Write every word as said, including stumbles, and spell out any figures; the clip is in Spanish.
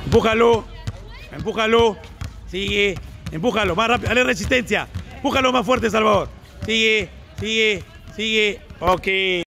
Empújalo. Empújalo. Sigue. Empújalo. Más rápido. Dale resistencia. Empújalo más fuerte, Salvador. Sigue. Sigue. Sigue. Ok.